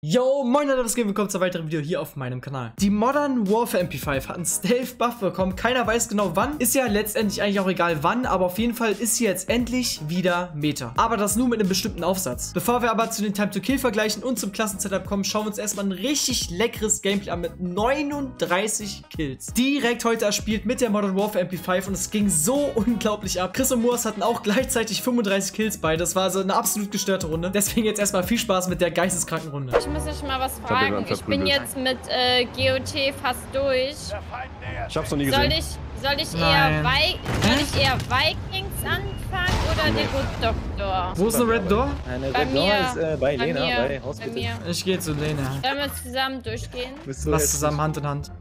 Yo, moin Leute, was geht? Willkommen zu einem weiteren Video hier auf meinem Kanal. Die Modern Warfare MP5 hat einen Stealth-Buff bekommen. Keiner weiß genau wann. Ist ja letztendlich eigentlich auch egal wann, aber auf jeden Fall ist sie jetzt endlich wieder Meta. Aber das nur mit einem bestimmten Aufsatz. Bevor wir aber zu den Time-to-Kill-Vergleichen und zum Klassen-Setup kommen, schauen wir uns erstmal ein richtig leckeres Gameplay an mit 39 Kills. Direkt heute erspielt mit der Modern Warfare MP5 und es ging so unglaublich ab. Chris und Moas hatten auch gleichzeitig 35 Kills bei. Das war also eine absolut gestörte Runde. Deswegen jetzt erstmal viel Spaß mit der geisteskranken Runde. Ich muss euch mal was fragen. Ich bin jetzt mit GOT fast durch. Ich hab's noch nie gesehen. Soll ich eher Vikings anfangen oder der Good Doctor? Wo ist eine Red Door? Eine Bei Red Door mir. ist bei Lena, bei Bei Hospital. mir. Ich gehe zu Lena. Sollen wir zusammen durchgehen? Lass zusammen Hand in Hand.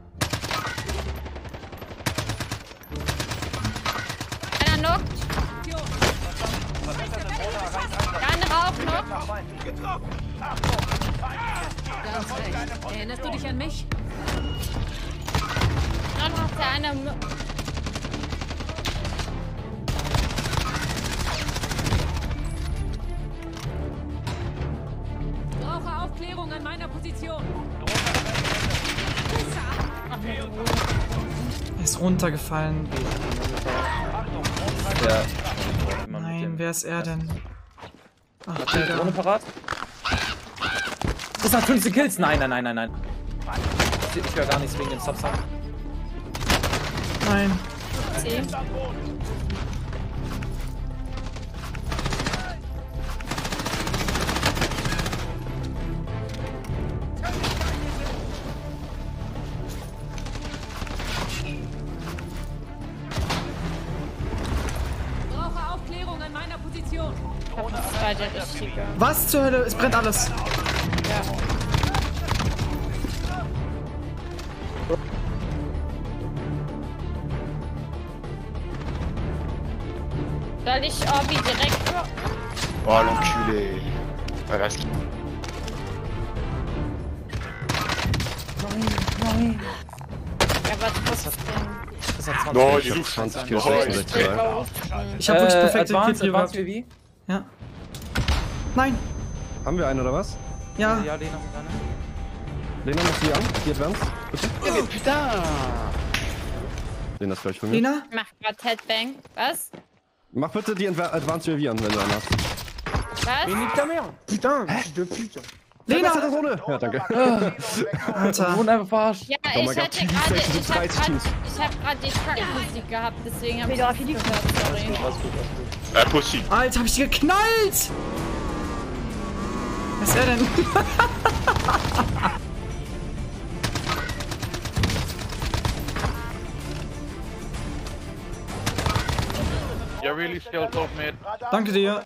Einer knockt. Der andere auch noch. Erinnerst du dich an mich? Dann noch der eine. Brauche Aufklärung an meiner Position. Er ist runtergefallen. Ja. Nein, wer ist er denn? Ach, Hat die Digga. Drohne parat? Das hat 15 Kills. Nein. Ich höre gar nichts wegen dem Subsound. Nein. C. Brauche Aufklärung an meiner Position. Das war der richtige. Was zur Hölle? Es brennt alles. Ja. Soll ich Orbi direkt... Oh l'enculé. Ah, là, Aber trotzdem. Das hat 20 non, Kills. il est 20 Kills, Oh, 66. Ich habe wirklich perfekte Advanced Kill gehabt. UAV? Ja. Nein. Haben wir einen oder was? Ja. Ja, Lena. Lena, mach die an. Die Advance. Bitte. putain. Lena ist gleich für mich. Lena? Ich mach grad Headbang. Was? Mach bitte die Advance UAV an, wenn du einen hast. Was? Putain, fils de pute. Lena! Verbesserte Drohne. Ja, danke. Alter. Wurden einfach verarscht. Ja, Oh ich mein Gott, hatte Teams, gerade, welche sind 30 Teams? ich hab grad die Truckmusik gehabt, deswegen hab ich das gehört, sorry. Impossible. Alter, hab ich die geknallt! Was ist er denn? You're really skilled off, mate. Danke dir.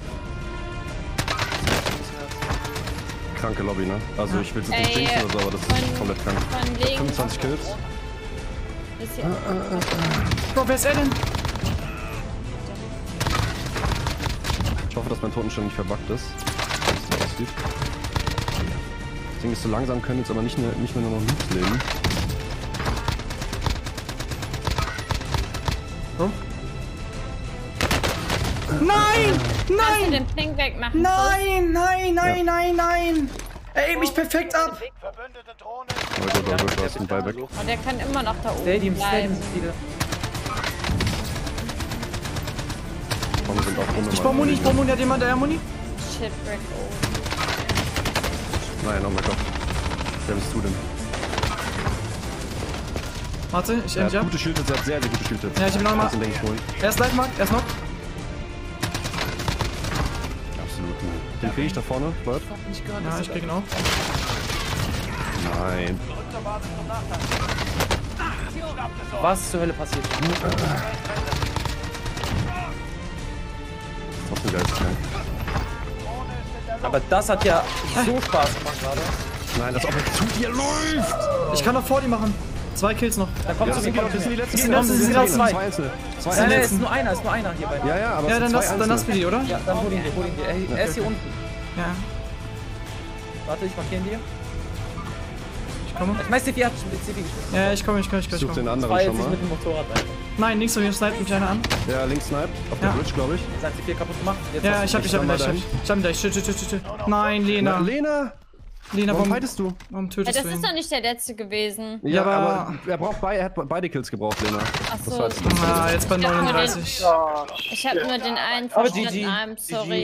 Kranke Lobby, ne? Also ich will jetzt nicht Ey, jinxen oder so, aber das ist komplett krank. Von links 25 Kills. bis hier. Bro, wer ist er denn? Ich hoffe, dass mein Totenschirm nicht verbuggt ist. Wie das aussieht. Das Ding ist so langsam, können jetzt aber nicht mehr nur noch Loops leben. Oh. Nein! Kannst du Nein! den Ping wegmachen? Nein! Er aimt mich perfekt ab! Aber gut, du hast den Ball weg. Oh, der kann immer noch da oben Stadium bleiben. sind viele. Vorne sind auch Runde. Ich brauch Muni, hat jemand Muni? Shitbrick, oh. Nein, oh mein Gott. Wer bist du denn? Warte, ich Er end ja. hat gute Schildhits, er hat sehr, sehr gute Schildhits. Ja, ich hab ihn noch mal. Kannst ihn, denke ich, holen. Er ist live, Mark, er ist noch. Absolut nicht. Den krieg ich da vorne, Bert? Ja, ich krieg ihn auch. Nein. Was zur Hölle passiert? Trotzdem geisteskrank. Aber das hat ja so Spaß gemacht gerade. Nein, das Objekt zu dir läuft! Ich kann noch vor dir machen. 2 Kills noch. Da kommt Ja, zu das mir. sind die letzten. Die letzten sind auch zwei. Zwei Einzelne. Zwei Nein, Einzelne. ist nur einer hier bei. Ja, aber Ja, es dann sind zwei lass Einzelne. wir die, oder? Ja, dann hol ihn dir. Er ist hier unten. Ja. Warte, ich markiere ihn dir. Ich komme. Ich weiß, CV hat CV geschossen. Ja, ich komme. Ich such den anderen Zwei schon jetzt mal. mit dem Motorrad weiter. Nein, links von mir sniped mich einer an. Der links sniped. Auf der Ja. Bridge, glaube ich. Sein CV kaputt gemacht. Jetzt Ja, hast ich hab ihn mal gleich. dahin. Ich hab ihn gleich. Shit. Nein, Lena. Lena! Lena, Warum fightest du? Warum Ja, tötest das du ihn? ist doch nicht der letzte gewesen. Ja, aber- aber er hat beide Kills gebraucht, Lena. Ach Das so. heißt, Ah, jetzt bei Ich hab nur 39. Ich habe nur den einen Aber verstanden. GG. I'm sorry.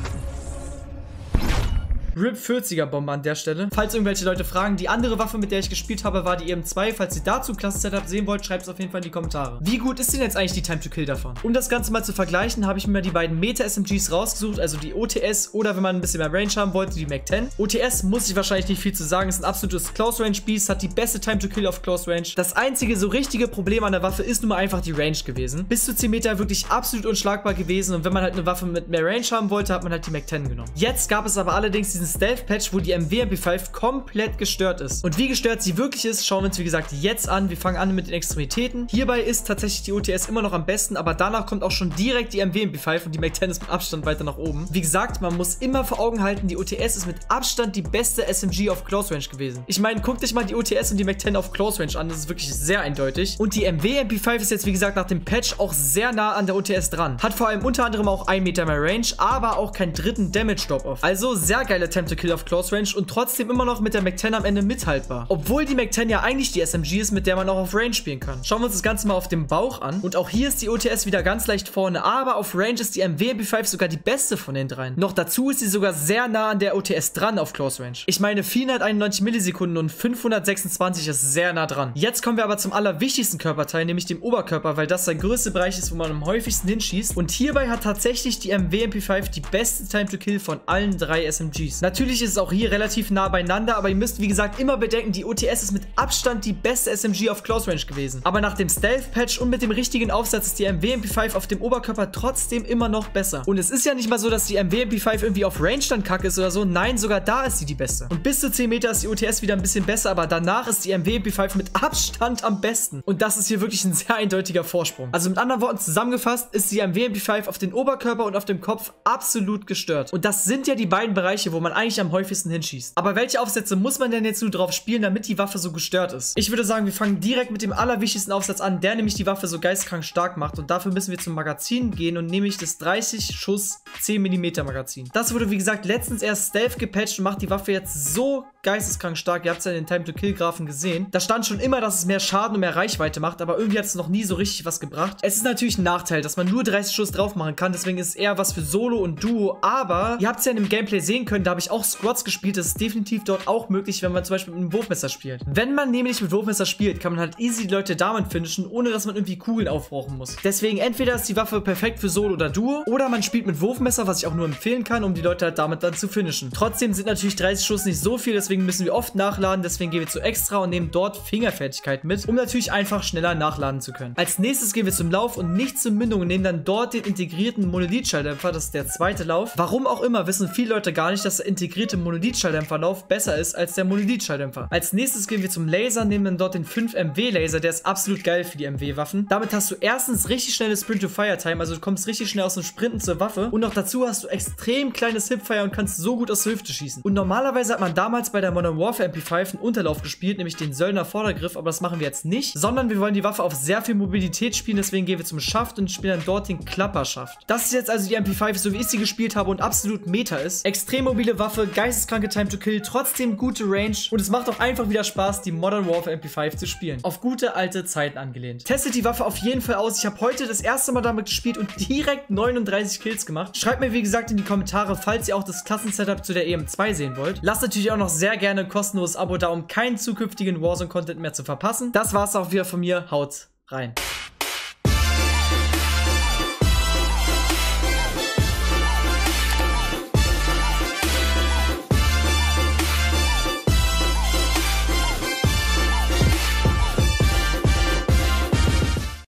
RIP 40er Bombe an der Stelle. Falls irgendwelche Leute fragen, die andere Waffe, mit der ich gespielt habe, war die EM2. Falls ihr dazu Klassen-Setup sehen wollt, schreibt es auf jeden Fall in die Kommentare. Wie gut ist denn jetzt eigentlich die Time to Kill davon? Um das Ganze mal zu vergleichen, habe ich mir die beiden Meta-SMGs rausgesucht, also die OTS oder wenn man ein bisschen mehr Range haben wollte, die Mac-10. OTS muss ich wahrscheinlich nicht viel zu sagen, ist ein absolutes Close-Range-Beast, hat die beste Time to Kill auf Close-Range. Das einzige so richtige Problem an der Waffe ist nun mal einfach die Range gewesen. Bis zu 10 Meter wirklich absolut unschlagbar gewesen und wenn man halt eine Waffe mit mehr Range haben wollte, hat man halt die Mac-10 genommen. Jetzt gab es aber allerdings diesen Stealth-Patch, wo die MW MP5 komplett gestört ist. Und wie gestört sie wirklich ist, schauen wir uns wie gesagt jetzt an. Wir fangen an mit den Extremitäten. Hierbei ist tatsächlich die OTS immer noch am besten, aber danach kommt auch schon direkt die MW MP5 und die Mac-10 ist mit Abstand weiter nach oben. Wie gesagt, man muss immer vor Augen halten, die OTS ist mit Abstand die beste SMG auf Close Range gewesen. Ich meine, guckt euch mal die OTS und die Mac-10 auf Close Range an, das ist wirklich sehr eindeutig. Und die MW MP5 ist jetzt wie gesagt nach dem Patch auch sehr nah an der OTS dran. Hat vor allem unter anderem auch 1 Meter mehr Range, aber auch keinen dritten Damage Drop-Off. Also sehr geile Time to Kill auf Close Range und trotzdem immer noch mit der Mac-10 am Ende mithaltbar. Obwohl die Mac-10 ja eigentlich die SMG ist, mit der man auch auf Range spielen kann. Schauen wir uns das Ganze mal auf dem Bauch an. Und auch hier ist die OTS wieder ganz leicht vorne, aber auf Range ist die MW MP5 sogar die beste von den dreien. Noch dazu ist sie sogar sehr nah an der OTS dran auf Close Range. Ich meine 491 Millisekunden und 526 ist sehr nah dran. Jetzt kommen wir aber zum allerwichtigsten Körperteil, nämlich dem Oberkörper, weil das der größte Bereich ist, wo man am häufigsten hinschießt. Und hierbei hat tatsächlich die MW MP5 die beste Time to Kill von allen drei SMGs. Natürlich ist es auch hier relativ nah beieinander, aber ihr müsst wie gesagt immer bedenken, die OTS ist mit Abstand die beste SMG auf Close Range gewesen. Aber nach dem Stealth Patch und mit dem richtigen Aufsatz ist die MW MP5 auf dem Oberkörper trotzdem immer noch besser. Und es ist ja nicht mal so, dass die MW MP5 irgendwie auf Range dann kacke ist oder so. Nein, sogar da ist sie die beste. Und bis zu 10 Meter ist die OTS wieder ein bisschen besser, aber danach ist die MW MP5 mit Abstand am besten. Und das ist hier wirklich ein sehr eindeutiger Vorsprung. Also mit anderen Worten zusammengefasst ist die MW MP5 auf den Oberkörper und auf dem Kopf absolut gestört. Und das sind ja die beiden Bereiche, wo man eigentlich am häufigsten hinschießt. Aber welche Aufsätze muss man denn jetzt nur drauf spielen, damit die Waffe so gestört ist? Ich würde sagen, wir fangen direkt mit dem allerwichtigsten Aufsatz an, der nämlich die Waffe so geistkrank stark macht. Und dafür müssen wir zum Magazin gehen und nämlich das 30 Schuss 10 mm Magazin. Das wurde wie gesagt letztens erst Stealth gepatcht und macht die Waffe jetzt so geisteskrank stark. Ihr habt es ja in den Time-to-Kill-Graphen gesehen. Da stand schon immer, dass es mehr Schaden und mehr Reichweite macht, aber irgendwie hat es noch nie so richtig was gebracht. Es ist natürlich ein Nachteil, dass man nur 30 Schuss drauf machen kann, deswegen ist es eher was für Solo und Duo, aber ihr habt es ja in dem Gameplay sehen können, da habe ich auch Squads gespielt, das ist definitiv dort auch möglich, wenn man zum Beispiel mit einem Wurfmesser spielt. Wenn man nämlich mit Wurfmesser spielt, kann man halt easy die Leute damit finishen, ohne dass man irgendwie Kugeln aufbrauchen muss. Deswegen entweder ist die Waffe perfekt für Solo oder Duo, oder man spielt mit Wurfmesser, was ich auch nur empfehlen kann, um die Leute halt damit dann zu finishen. Trotzdem sind natürlich 30 Schuss nicht so viel, deswegen müssen wir oft nachladen, deswegen gehen wir zu Extra und nehmen dort Fingerfertigkeit mit, um natürlich einfach schneller nachladen zu können. Als nächstes gehen wir zum Lauf und nicht zur Mündung und nehmen dann dort den integrierten Monolith-Schalldämpfer, das ist der zweite Lauf. Warum auch immer, wissen viele Leute gar nicht, dass der integrierte Monolith-Schalldämpferlauf besser ist als der Monolith-Schalldämpfer. Als nächstes gehen wir zum Laser, nehmen dann dort den 5MW-Laser, der ist absolut geil für die MW-Waffen. Damit hast du erstens richtig schnelle Sprint-to-Fire-Time, also du kommst richtig schnell aus dem Sprinten zur Waffe und noch dazu hast du extrem kleines Hipfire und kannst so gut aus der Hüfte schießen. Und normalerweise hat man damals bei der Modern Warfare MP5 einen Unterlauf gespielt, nämlich den Söldner Vordergriff, aber das machen wir jetzt nicht, sondern wir wollen die Waffe auf sehr viel Mobilität spielen, deswegen gehen wir zum Schaft und spielen dann dort den Klapperschaft. Das ist jetzt also die MP5, so wie ich sie gespielt habe und absolut Meta ist. Extrem mobile Waffe, geisteskranke Time to Kill, trotzdem gute Range und es macht auch einfach wieder Spaß, die Modern Warfare MP5 zu spielen. Auf gute alte Zeiten angelehnt. Testet die Waffe auf jeden Fall aus. Ich habe heute das erste Mal damit gespielt und direkt 39 Kills gemacht. Schreibt mir wie gesagt in die Kommentare, falls ihr auch das Klassensetup zu der EM2 sehen wollt. Lasst natürlich auch noch sehr gerne ein kostenloses Abo da, um keinen zukünftigen Warzone-Content mehr zu verpassen. Das war's auch wieder von mir. Haut rein.